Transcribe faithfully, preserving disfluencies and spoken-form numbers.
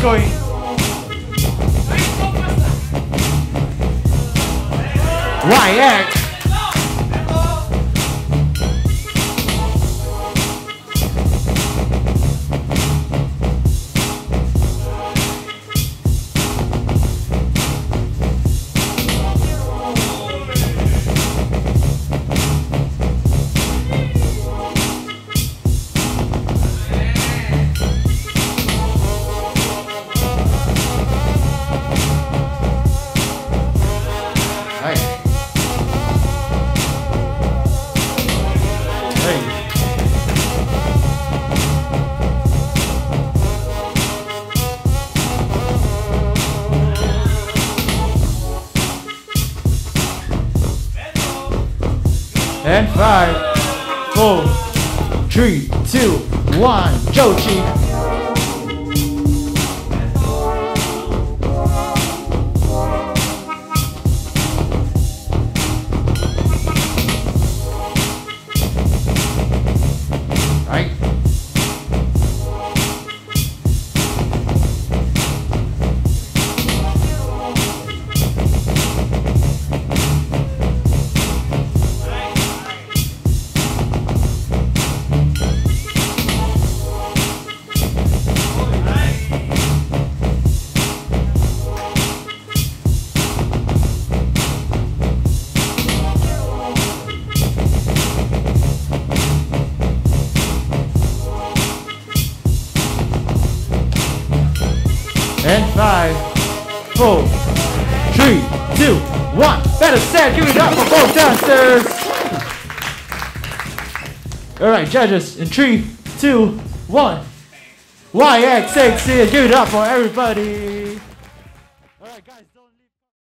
going. whyX. And five, four, three, two, one, Jochi. Right. And five, four, three, two, one. Better set. Give it up for both dancers. All right, judges. In three, two, one. whyX, sexy. Give it up for everybody. All right, guys.